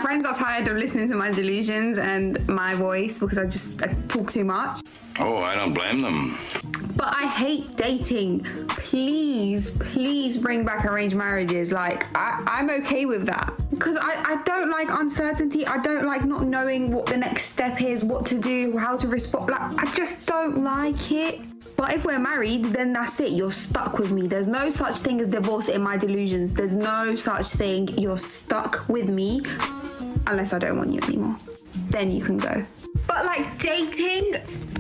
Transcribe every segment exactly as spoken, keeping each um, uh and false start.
friends are tired of listening to my delusions and my voice because I just I talk too much. Oh, I don't blame them. But I hate dating. Please, please bring back arranged marriages. Like, I, I'm okay with that. Because I, I don't like uncertainty. I don't like not knowing what the next step is, what to do, how to respond. Like, I just don't like it. But if we're married, then that's it. You're stuck with me. There's no such thing as divorce in my delusions. There's no such thing. You're stuck with me unless I don't want you anymore. Then you can go. But like dating,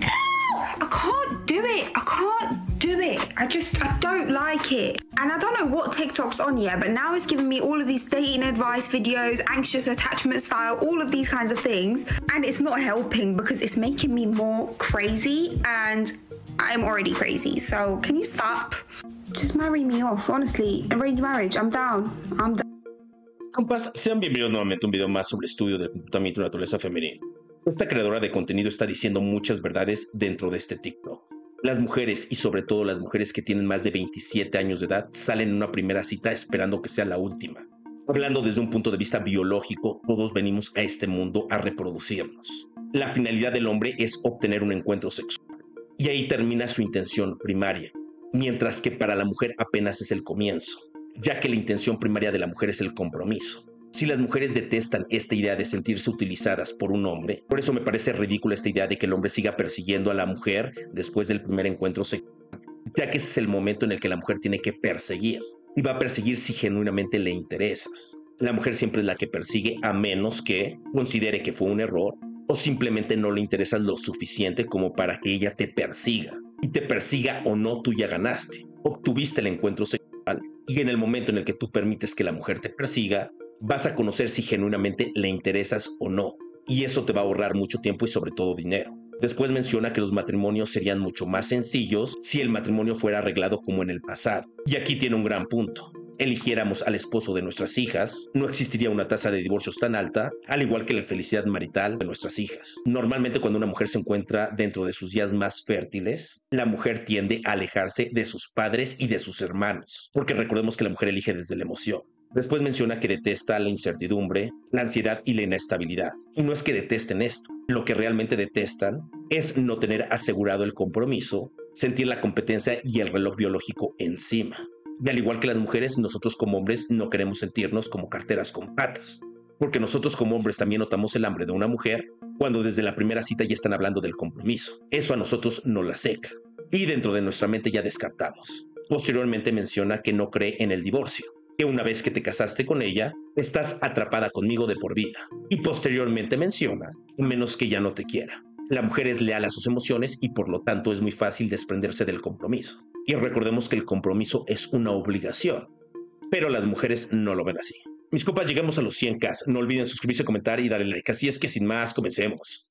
I can't do it. I can't do it. I just, I don't like it. And I don't know what TikTok's on yet, but now it's giving me all of these dating advice videos, anxious attachment style, all of these kinds of things. And it's not helping because it's making me more crazy and I'm already crazy. So can you stop? Just marry me off, honestly. Arranged marriage, I'm down. I'm down. Compas, sean bienvenidos nuevamente a un video más sobre estudio del comportamiento y naturaleza femenina. Esta creadora de contenido está diciendo muchas verdades dentro de este TikTok. Las mujeres, y sobre todo las mujeres que tienen más de veintisiete años de edad, salen en una primera cita esperando que sea la última. Hablando desde un punto de vista biológico, todos venimos a este mundo a reproducirnos. La finalidad del hombre es obtener un encuentro sexual. Y ahí termina su intención primaria, mientras que para la mujer apenas es el comienzo, ya que la intención primaria de la mujer es el compromiso. Si las mujeres detestan esta idea de sentirse utilizadas por un hombre, por eso me parece ridícula esta idea de que el hombre siga persiguiendo a la mujer después del primer encuentro sexual, ya que ese es el momento en el que la mujer tiene que perseguir, y va a perseguir si genuinamente le interesas. La mujer siempre es la que persigue a menos que considere que fue un error o simplemente no le interesas lo suficiente como para que ella te persiga. Y te persiga o no, tú ya ganaste. Obtuviste el encuentro sexual y en el momento en el que tú permites que la mujer te persiga, vas a conocer si genuinamente le interesas o no. Y eso te va a ahorrar mucho tiempo y sobre todo dinero. Después menciona que los matrimonios serían mucho más sencillos si el matrimonio fuera arreglado como en el pasado. Y aquí tiene un gran punto. Eligiéramos al esposo de nuestras hijas, no existiría una tasa de divorcios tan alta, al igual que la felicidad marital de nuestras hijas. Normalmente cuando una mujer se encuentra dentro de sus días más fértiles, la mujer tiende a alejarse de sus padres y de sus hermanos, porque recordemos que la mujer elige desde la emoción. Después menciona que detesta la incertidumbre, la ansiedad y la inestabilidad. Y no es que detesten esto, lo que realmente detestan es no tener asegurado el compromiso, sentir la competencia y el reloj biológico encima. Y al igual que las mujeres, nosotros como hombres no queremos sentirnos como carteras con patas. Porque nosotros como hombres también notamos el hambre de una mujer cuando desde la primera cita ya están hablando del compromiso. Eso a nosotros nos la seca. Y dentro de nuestra mente ya descartamos. Posteriormente menciona que no cree en el divorcio. Que una vez que te casaste con ella, estás atrapada conmigo de por vida. Y posteriormente menciona, a menos que ya no te quiera. La mujer es leal a sus emociones y por lo tanto es muy fácil desprenderse del compromiso. Y recordemos que el compromiso es una obligación, pero las mujeres no lo ven así. Mis compas, lleguemos a los cien K. No olviden suscribirse, comentar y darle like. Así es que sin más, comencemos.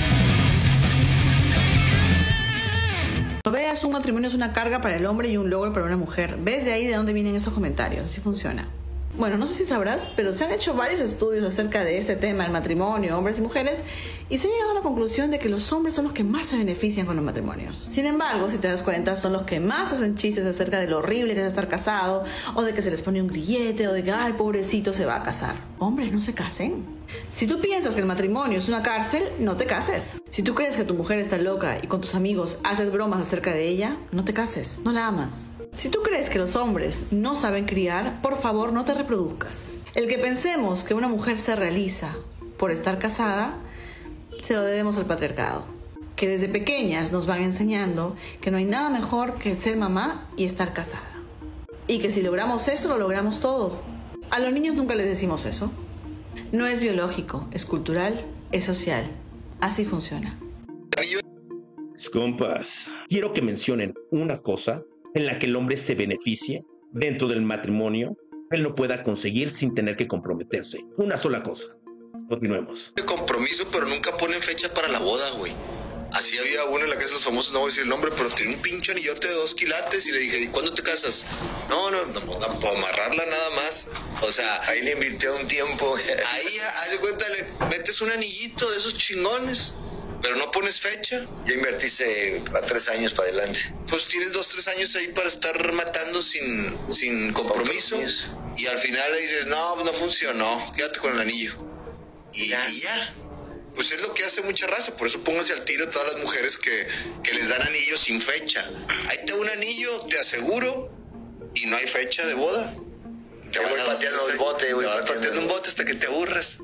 No veas, un matrimonio es una carga para el hombre y un logro para una mujer. ¿Ves de ahí de dónde vienen esos comentarios? Así funciona. Bueno, no sé si sabrás, pero se han hecho varios estudios acerca de este tema, el matrimonio, hombres y mujeres, y se ha llegado a la conclusión de que los hombres son los que más se benefician con los matrimonios. Sin embargo, si te das cuenta, son los que más hacen chistes acerca de lo horrible que es estar casado, o de que se les pone un grillete, o de que, ay, pobrecito, se va a casar. Hombres, no se casen. Si tú piensas que el matrimonio es una cárcel, no te cases. Si tú crees que tu mujer está loca y con tus amigos haces bromas acerca de ella, no te cases, no la amas. Si tú crees que los hombres no saben criar, por favor no te reproduzcas. El que pensemos que una mujer se realiza por estar casada, se lo debemos al patriarcado. Que desde pequeñas nos van enseñando que no hay nada mejor que ser mamá y estar casada. Y que si logramos eso, lo logramos todo. A los niños nunca les decimos eso. No es biológico, es cultural, es social. Así funciona. Compas, quiero que mencionen una cosa en la que el hombre se beneficie dentro del matrimonio, él no pueda conseguir sin tener que comprometerse. Una sola cosa. Continuemos. De compromiso, pero nunca ponen fecha para la boda, güey. Así había uno en la casa de los famosos, no voy a decir el nombre, pero tenía un pinche anillote de dos quilates y le dije, ¿y cuándo te casas? No, no, no, no para amarrarla nada más. O sea, ahí le invirtió un tiempo. Ahí, haz de cuenta, le metes un anillito de esos chingones, pero no pones fecha. Ya invertiste a tres años para adelante. Pues tienes dos, tres años ahí para estar matando sin, sin compromiso. Y al final le dices, no, no funcionó, quédate con el anillo. y ya. y ya. Pues es lo que hace mucha raza, por eso pónganse al tiro a todas las mujeres que, que les dan anillos sin fecha. Ahí te da un anillo, te aseguro, y no hay fecha de boda. Te voy pateando el bote, güey. Te vas pateando un bote hasta que te aburras.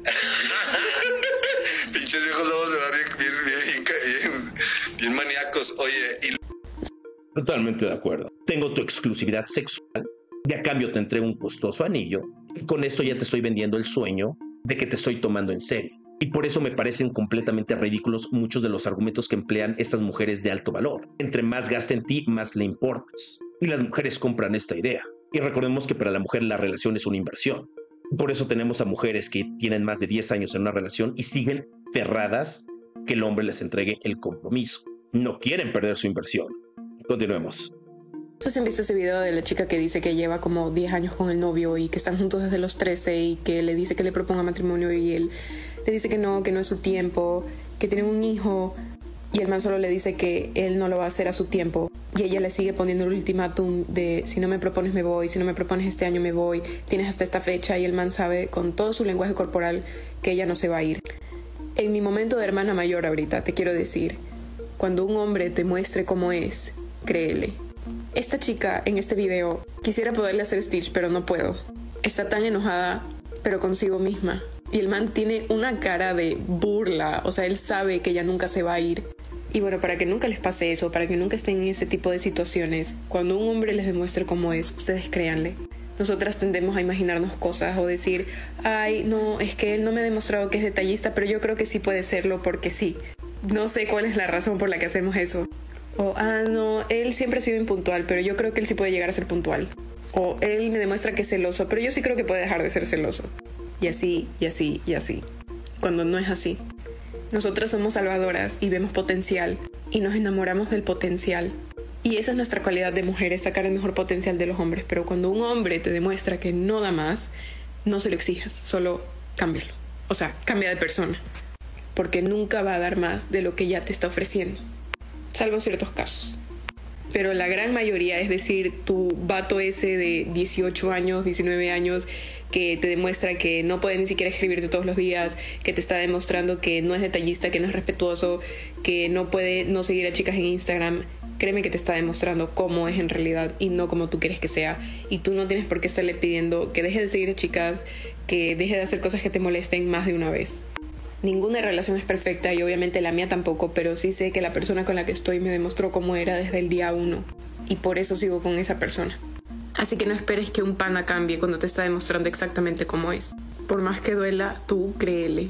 Pinches viejos lobos se van bien, bien, bien, bien, bien maníacos. Oye, y... Totalmente de acuerdo. Tengo tu exclusividad sexual y a cambio te entrego un costoso anillo. Y con esto ya te estoy vendiendo el sueño de que te estoy tomando en serio. Y por eso me parecen completamente ridículos muchos de los argumentos que emplean estas mujeres de alto valor. Entre más gasta en ti, más le importas. Y las mujeres compran esta idea. Y recordemos que para la mujer la relación es una inversión. Por eso tenemos a mujeres que tienen más de diez años en una relación y siguen ferradas que el hombre les entregue el compromiso. No quieren perder su inversión. Continuemos. No sé si han visto ese video de la chica que dice que lleva como diez años con el novio y que están juntos desde los trece y que le dice que le proponga matrimonio y él le dice que no, que no es su tiempo, que tienen un hijo y el man solo le dice que él no lo va a hacer a su tiempo y ella le sigue poniendo el ultimátum de si no me propones me voy, si no me propones este año me voy, tienes hasta esta fecha y el man sabe con todo su lenguaje corporal que ella no se va a ir. En mi momento de hermana mayor ahorita te quiero decir, cuando un hombre te muestre cómo es, créele. Esta chica en este video quisiera poderle hacer Stitch pero no puedo. Está tan enojada pero consigo misma. Y el man tiene una cara de burla, o sea, él sabe que ella nunca se va a ir. Y bueno, para que nunca les pase eso, para que nunca estén en ese tipo de situaciones, cuando un hombre les demuestre cómo es, ustedes créanle. Nosotras tendemos a imaginarnos cosas o decir, ay, no, es que él no me ha demostrado que es detallista, pero yo creo que sí puede serlo porque sí. No sé cuál es la razón por la que hacemos eso. O, ah, no, él siempre ha sido impuntual, pero yo creo que él sí puede llegar a ser puntual. O él me demuestra que es celoso, pero yo sí creo que puede dejar de ser celoso. Y así, y así, y así. Cuando no es así. Nosotras somos salvadoras y vemos potencial y nos enamoramos del potencial. Y esa es nuestra cualidad de mujeres, sacar el mejor potencial de los hombres. Pero cuando un hombre te demuestra que no da más, no se lo exijas, solo cámbialo. O sea, cambia de persona. Porque nunca va a dar más de lo que ya te está ofreciendo. Salvo ciertos casos. Pero la gran mayoría, es decir, tu vato ese de dieciocho años, diecinueve años, que te demuestra que no puede ni siquiera escribirte todos los días, que te está demostrando que no es detallista, que no es respetuoso, que no puede no seguir a chicas en Instagram, créeme que te está demostrando cómo es en realidad y no como tú quieres que sea. Y tú no tienes por qué estarle pidiendo que deje de seguir a chicas, que deje de hacer cosas que te molesten más de una vez. Ninguna relación es perfecta y obviamente la mía tampoco, pero sí sé que la persona con la que estoy me demostró cómo era desde el día uno y por eso sigo con esa persona. Así que no esperes que un pana cambie cuando te está demostrando exactamente cómo es. Por más que duela, tú créele.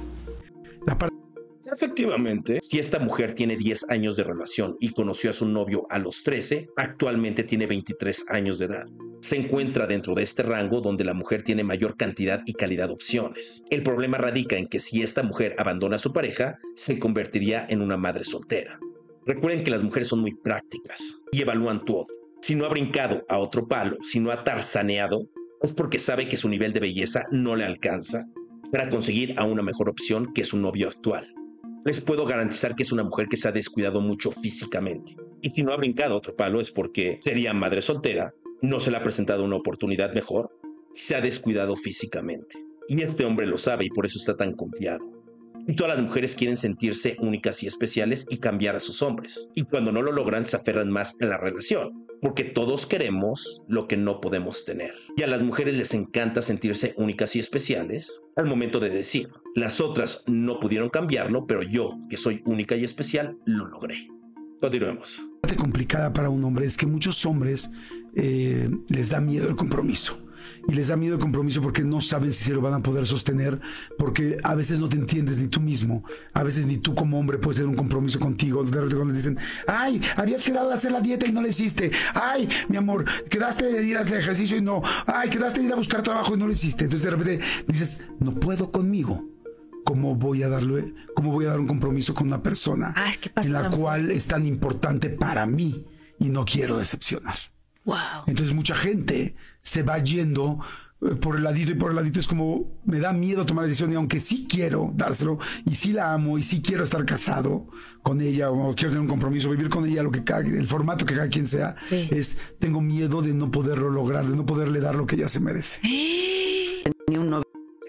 La parte... Efectivamente, si esta mujer tiene diez años de relación y conoció a su novio a los trece, actualmente tiene veintitrés años de edad. Se encuentra dentro de este rango donde la mujer tiene mayor cantidad y calidad de opciones. El problema radica en que si esta mujer abandona a su pareja, se convertiría en una madre soltera. Recuerden que las mujeres son muy prácticas y evalúan todo. Si no ha brincado a otro palo, si no ha tarzaneado, es porque sabe que su nivel de belleza no le alcanza para conseguir a una mejor opción que su novio actual. Les puedo garantizar que es una mujer que se ha descuidado mucho físicamente. Y si no ha brincado a otro palo es porque sería madre soltera, no se le ha presentado una oportunidad mejor, se ha descuidado físicamente. Y este hombre lo sabe y por eso está tan confiado. Y todas las mujeres quieren sentirse únicas y especiales y cambiar a sus hombres. Y cuando no lo logran se aferran más a la relación. Porque todos queremos lo que no podemos tener. Y a las mujeres les encanta sentirse únicas y especiales al momento de decir, las otras no pudieron cambiarlo, pero yo, que soy única y especial, lo logré. Continuemos. La parte complicada para un hombre es que muchos hombres eh, les da miedo el compromiso. Y les da miedo el compromiso porque no saben si se lo van a poder sostener, porque a veces no te entiendes ni tú mismo, a veces ni tú como hombre puedes tener un compromiso contigo. De repente cuando les dicen, ay, habías quedado de hacer la dieta y no la hiciste, ay, mi amor, quedaste de ir a hacer ejercicio y no, ay, quedaste de ir a buscar trabajo y no lo hiciste. Entonces de repente dices, no puedo conmigo. ¿Cómo voy a darle, cómo voy a dar un compromiso con una persona ah, es que pasa en la tan... cual es tan importante para mí y no quiero decepcionar? Wow. Entonces mucha gente se va yendo eh, por el ladito y por el ladito. Es como, me da miedo tomar la decisión y aunque sí quiero dárselo y sí la amo y sí quiero estar casado con ella o quiero tener un compromiso, vivir con ella, lo que cada, el formato que cada quien sea, sí. es tengo miedo de no poderlo lograr, de no poderle dar lo que ella se merece. Ni un novio.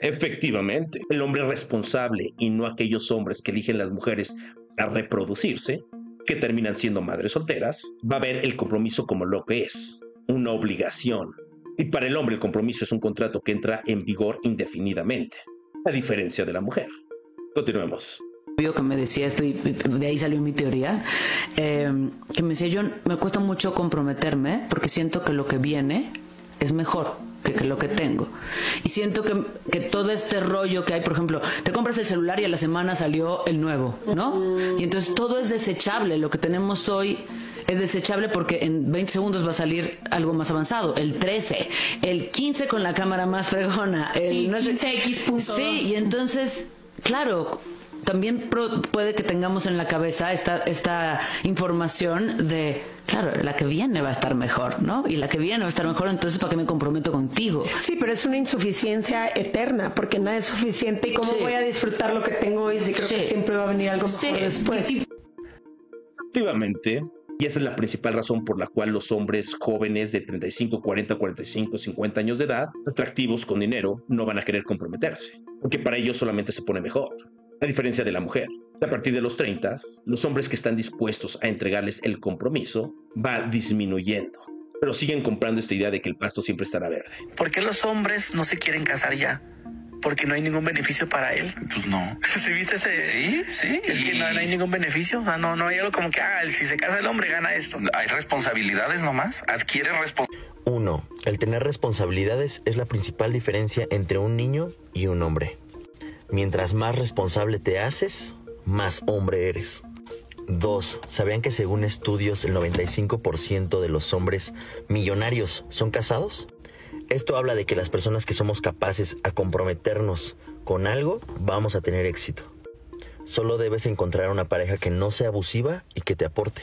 Efectivamente, el hombre responsable y no aquellos hombres que eligen las mujeres para reproducirse, que terminan siendo madres solteras, va a ver el compromiso como lo que es, una obligación. Y para el hombre el compromiso es un contrato que entra en vigor indefinidamente, a diferencia de la mujer. Continuemos. Que me decía esto y de ahí salió mi teoría, eh, que me decía, yo me cuesta mucho comprometerme porque siento que lo que viene es mejor que, que lo que tengo, y siento que, que todo este rollo que hay, por ejemplo, te compras el celular y a la semana salió el nuevo, ¿no? Y entonces todo es desechable, lo que tenemos hoy es desechable porque en veinte segundos va a salir algo más avanzado, el trece, el quince con la cámara más fregona, el sí, no sé, quince equis punto dos. Sí, y entonces, claro, también pro, puede que tengamos en la cabeza esta, esta información de, claro, la que viene va a estar mejor, ¿no? Y la que viene va a estar mejor, entonces ¿para qué me comprometo contigo? Sí, pero es una insuficiencia eterna, porque nada es suficiente. ¿Y cómo sí. voy a disfrutar lo que tengo hoy si creo sí. que siempre va a venir algo mejor sí. después? Efectivamente, y esa es la principal razón por la cual los hombres jóvenes de treinta y cinco, cuarenta, cuarenta y cinco, cincuenta años de edad, atractivos con dinero, no van a querer comprometerse, porque para ellos solamente se pone mejor. A diferencia de la mujer, a partir de los treinta, los hombres que están dispuestos a entregarles el compromiso va disminuyendo, pero siguen comprando esta idea de que el pasto siempre estará verde. ¿Por qué los hombres no se quieren casar ya? Porque no hay ningún beneficio para él. Pues no. ¿Sí viste ese? Sí, sí. Es que no, no hay ningún beneficio. O sea, no, no hay algo como que, ah, si se casa el hombre, gana esto. Hay responsabilidades nomás. Adquiere responsabilidades. Uno, el tener responsabilidades es la principal diferencia entre un niño y un hombre. Mientras más responsable te haces, más hombre eres. Dos, ¿sabían que según estudios el noventa y cinco por ciento de los hombres millonarios son casados? Esto habla de que las personas que somos capaces a comprometernos con algo, vamos a tener éxito. Solo debes encontrar una pareja que no sea abusiva y que te aporte.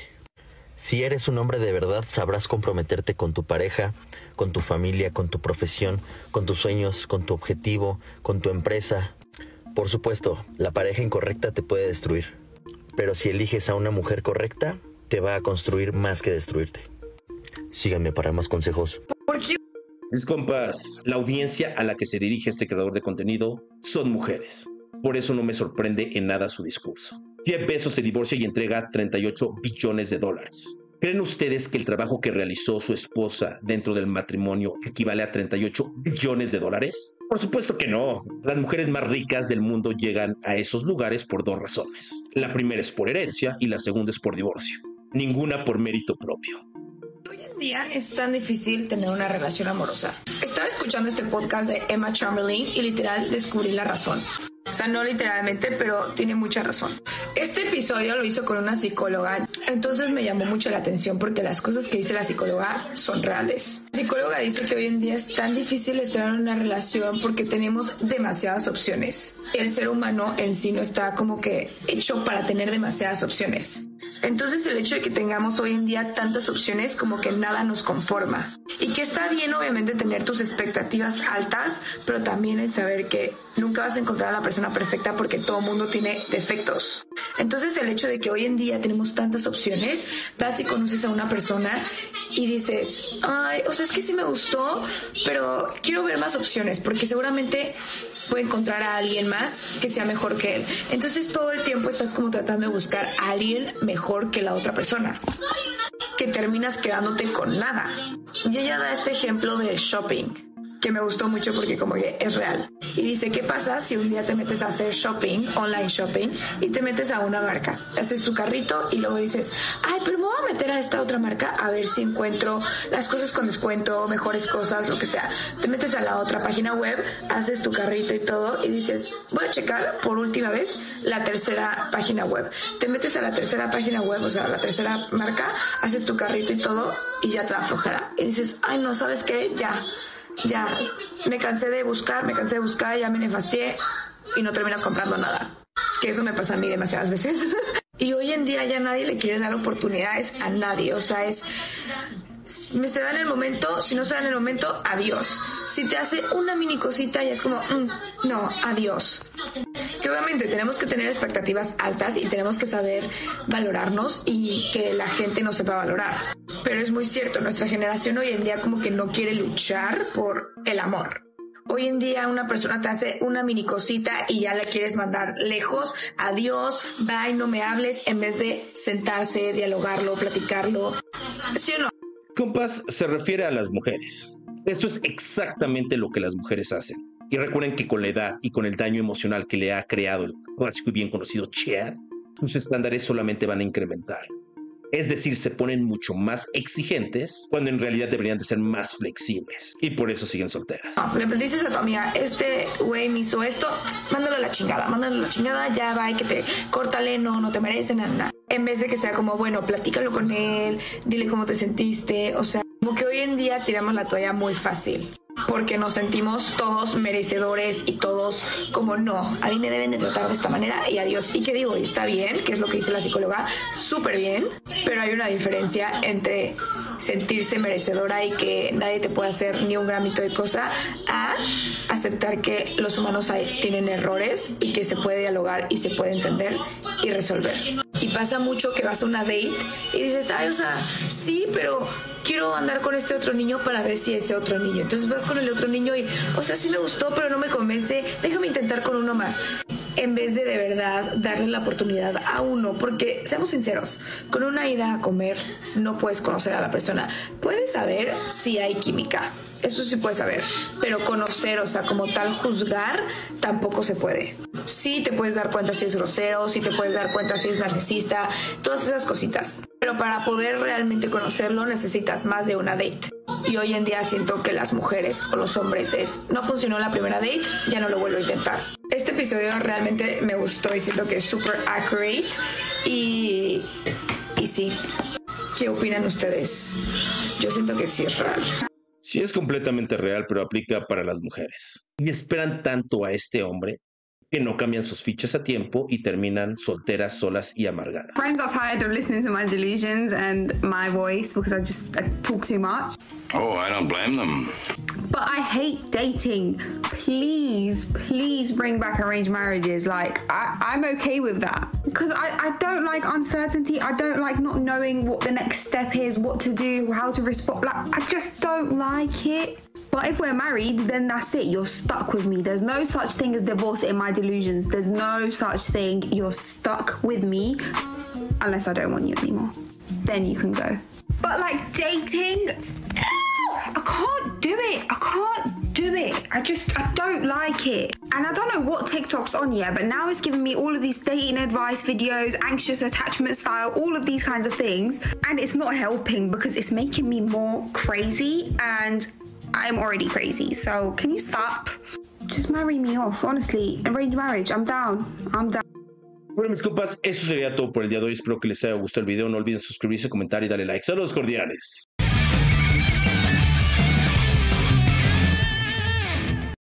Si eres un hombre de verdad, sabrás comprometerte con tu pareja, con tu familia, con tu profesión, con tus sueños, con tu objetivo, con tu empresa. Por supuesto, la pareja incorrecta te puede destruir, pero si eliges a una mujer correcta, te va a construir más que destruirte. Síganme para más consejos. ¿Por qué? Mis compas, la audiencia a la que se dirige este creador de contenido son mujeres. Por eso no me sorprende en nada su discurso. Jeff Bezos se divorcia y entrega treinta y ocho billones de dólares. ¿Creen ustedes que el trabajo que realizó su esposa dentro del matrimonio equivale a treinta y ocho billones de dólares? Por supuesto que no. Las mujeres más ricas del mundo llegan a esos lugares por dos razones. La primera es por herencia y la segunda es por divorcio. Ninguna por mérito propio. Hoy en día es tan difícil tener una relación amorosa. Estaba escuchando este podcast de Emma Chamberlain y literal descubrí la razón. O sea, no literalmente, pero tiene mucha razón. Este episodio lo hizo con una psicóloga, entonces me llamó mucho la atención porque las cosas que dice la psicóloga son reales. La psicóloga dice que hoy en día es tan difícil estar en una relación porque tenemos demasiadas opciones. El ser humano en sí no está como que hecho para tener demasiadas opciones. Entonces el hecho de que tengamos hoy en día tantas opciones como que nada nos conforma. Y que está bien obviamente tener tus expectativas altas, pero también el saber que nunca vas a encontrar a la persona perfecta porque todo mundo tiene defectos. Entonces el hecho de que hoy en día tenemos tantas opciones, vas y conoces a una persona y dices, ay, o sea, es que sí me gustó, pero quiero ver más opciones porque seguramente puede encontrar a alguien más que sea mejor que él. Entonces todo el tiempo estás como tratando de buscar a alguien mejor que la otra persona, que terminas quedándote con nada. Y ella da este ejemplo del shopping, que me gustó mucho porque como que es real. Y dice, ¿qué pasa si un día te metes a hacer shopping, online shopping, y te metes a una marca? Haces tu carrito y luego dices, ay, pero me voy a meter a esta otra marca a ver si encuentro las cosas con descuento, mejores cosas, lo que sea. Te metes a la otra página web, haces tu carrito y todo, y dices, voy a checar por última vez la tercera página web. Te metes a la tercera página web, o sea, la tercera marca, haces tu carrito y todo, y ya te da flojera. Y dices, ay, no, ¿sabes qué? Ya. Ya, me cansé de buscar, me cansé de buscar, ya me nefastié y no terminas comprando nada. Que eso me pasa a mí demasiadas veces. Y hoy en día ya nadie le quiere dar oportunidades a nadie. O sea, es... me se da en el momento, si no se da en el momento, adiós. Si te hace una mini cosita, ya es como, mm, no, adiós. Que obviamente tenemos que tener expectativas altas y tenemos que saber valorarnos y que la gente nos sepa valorar. Pero es muy cierto, nuestra generación hoy en día como que no quiere luchar por el amor. Hoy en día una persona te hace una mini cosita y ya la quieres mandar lejos. Adiós, bye, no me hables, en vez de sentarse, dialogarlo, platicarlo. ¿Sí o no? Compas, se refiere a las mujeres. Esto es exactamente lo que las mujeres hacen. Y recuerden que con la edad y con el daño emocional que le ha creado el clásico y bien conocido Chad, sus estándares solamente van a incrementar. Es decir, se ponen mucho más exigentes cuando en realidad deberían de ser más flexibles. Y por eso siguen solteras. No, le dices a tu amiga, este güey me hizo esto, mándalo a la chingada, mándalo a la chingada, ya va, y que te córtale, no, no te merecen, nada, nada. En vez de que sea como, bueno, platícalo con él, dile cómo te sentiste, o sea, como que hoy en día tiramos la toalla muy fácil. Porque nos sentimos todos merecedores y todos como no, a mí me deben de tratar de esta manera y adiós. ¿Y qué digo? Está bien, que es lo que dice la psicóloga, súper bien, pero hay una diferencia entre sentirse merecedora y que nadie te puede hacer ni un gramito de cosa a aceptar que los humanos hay, tienen errores y que se puede dialogar y se puede entender y resolver. Y pasa mucho que vas a una date y dices, ay, o sea, sí, pero quiero andar con este otro niño para ver si ese otro niño. Entonces vas con el otro niño y, o sea, sí me gustó, pero no me convence, déjame intentar con uno más. En vez de de verdad darle la oportunidad a uno, porque seamos sinceros, con una ida a comer no puedes conocer a la persona. Puedes saber si hay química, eso sí puedes saber, pero conocer, o sea, como tal juzgar, tampoco se puede. Sí te puedes dar cuenta si es grosero, sí te puedes dar cuenta si es narcisista, todas esas cositas. Pero para poder realmente conocerlo necesitas más de una date. Y hoy en día siento que las mujeres o los hombres es, no funcionó la primera date, ya no lo vuelvo a intentar. Este episodio realmente me gustó y siento que es súper accurate. Y, y sí, ¿qué opinan ustedes? Yo siento que sí es real. Sí, es completamente real, pero aplica para las mujeres. Y esperan tanto a este hombre que no cambian sus fichas a tiempo y terminan solteras, solas y amargadas. Friends are tired of listening to my delusions and my voice because I just I talk too much. Oh, I don't blame them. But I hate dating. Please, please bring back arranged marriages. Like, I, I'm okay with that. Because I, I don't like uncertainty. I don't like not knowing what the next step is, what to do, how to respond. Like, I just don't like it. But if we're married, then that's it. You're stuck with me. There's no such thing as divorce in my delusions. There's no such thing. You're stuck with me unless I don't want you anymore. Then you can go. But like dating, I can't do it. I can't do it. I just, I don't like it. And I don't know what TikTok's on yet, but now it's giving me all of these dating advice videos, anxious attachment style, all of these kinds of things. And it's not helping because it's making me more crazy and I'm already crazy, so can you stop? Just marry me off, honestly. Arranged marriage, I'm down. I'm down. Bueno, mis compas, eso sería todo por el día de hoy. Espero que les haya gustado el video. No olviden suscribirse, comentar y darle like. Saludos cordiales.